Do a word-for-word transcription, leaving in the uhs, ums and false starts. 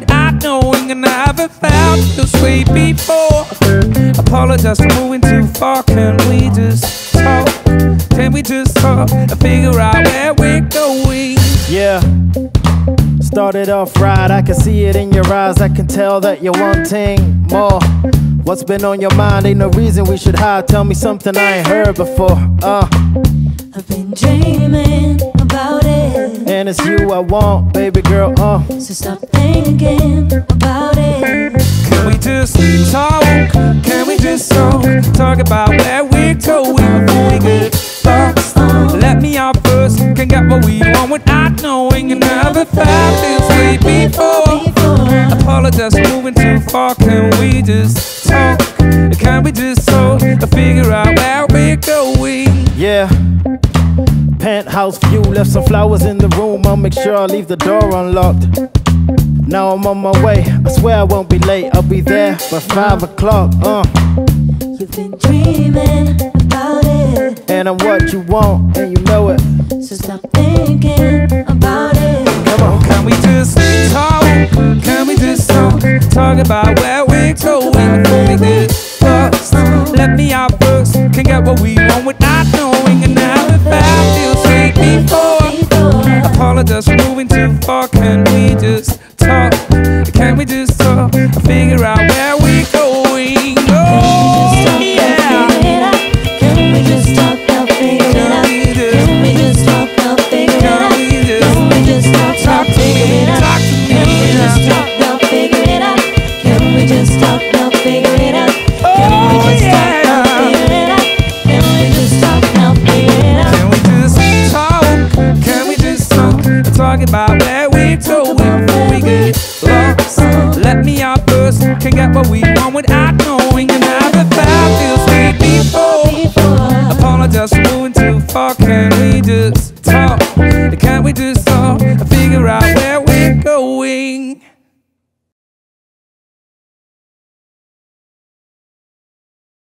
without knowing, and I haven't felt this way before. Apologize for moving too far. Can we just talk? Can we just talk and figure out where we're going? Yeah. Started off right, I can see it in your eyes. I can tell that you're wanting more. What's been on your mind? Ain't no reason we should hide. Tell me something I ain't heard before. Uh. I've been dreaming about it, and it's you I want, baby girl. Uh. So stop thinking about it. Can we just talk? Can we just talk? Talk about where we're going before we get lost. Let me out first. Can get what we want without knowing, and never felt this way before. Apologize for moving too far. Can we just talk? Can we just talk and figure out where we're going? Yeah. Penthouse view, left some flowers in the room. I'll make sure I leave the door unlocked. Now I'm on my way, I swear I won't be late. I'll be there by five o'clock. Uh. You've been dreaming about it, and I'm what you want, and you know it. So stop thinking about it. Come on, can we just talk? Can we just talk? Talk about where we're going before we get lost. Let me out first. Can get what we want without knowing, and never felt this way before. Apologize for moving too far. Can we just talk? Can we just talk? Figure out where we're going. Oh, yeah. Can we just talk now, figure it out? Can we just talk now, figure it out? Can we just talk now, figure it out? Can we just talk now, figure it out? Can we just talk now, figure it out? Can we just talk now, figure it out? Can we just talk now, figure it out? Can we just talk? Can we just talk? Talk about where we're going before we get lost. Let me out first. Can get what we want without knowing, and never felt this way before. Apologize for moving too far. Can we just talk? Can we just talk? Figure out where